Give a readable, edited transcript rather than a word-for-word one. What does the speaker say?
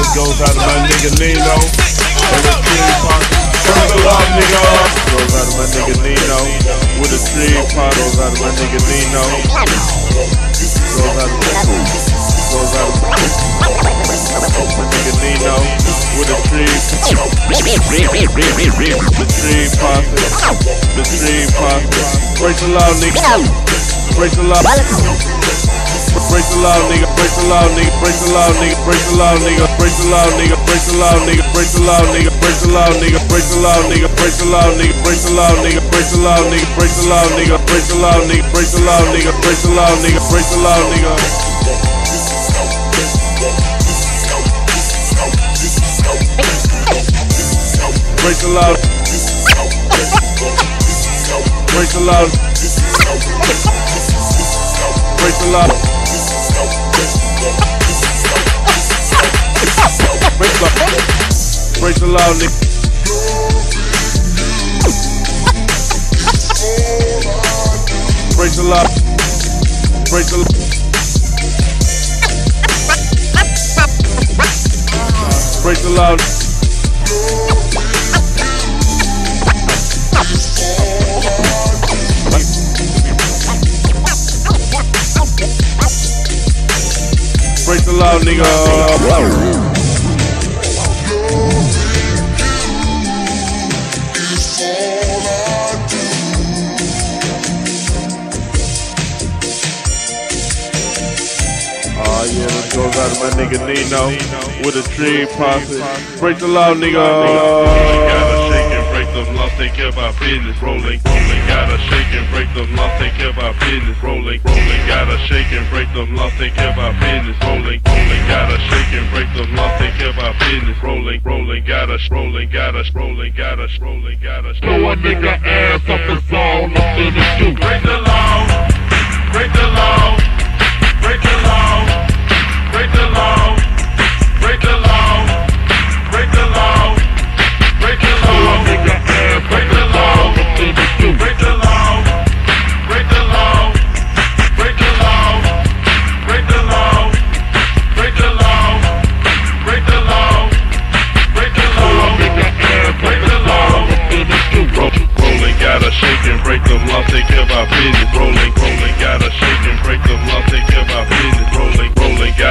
Goes out to my nigga Neno. And the Trigg Posse. Turn it up, nigga. Goes out to my nigga Neno. With a Trigg Posse. Goes out to my nigga Neno. Goes out to my nigga Neno. With a Trigg. The Trigg Posse. The Trigg Posse. Break the law, nigga. Break the law. Break the law, nigga, break the law, nigga, break the law, nigga, break the law, nigga, break the law, nigga, break the law, nigga, break the law, nigga, break the law, nigga, break the law, nigga, break the law, nigga, break the law, nigga, break the law, nigga, break the law, nigga, break the law, nigga, break the law, nigga, break the law, nigga, break the law, nigga. Break the law. Break the law. Break the law. Break the law, nigga. Break the law. Break the law. Break the law. Break the law, nigga. Yeah, this goes out to my nigga Neno with a Trigg Posse. Break the law, nigga. Gotta shake and break them laws, take care of our business. Rolling, rolling, gotta shake and break them laws, take care of our business. Rolling, rolling, gotta shake and break them laws, take care of our business. Rolling, rolling, gotta shake and break them laws, take care of our business. Rolling, rolling, gotta, rolling, gotta, rolling, gotta, rolling, gotta. Blow a nigga ass up and fall up in the shoe. Break the law.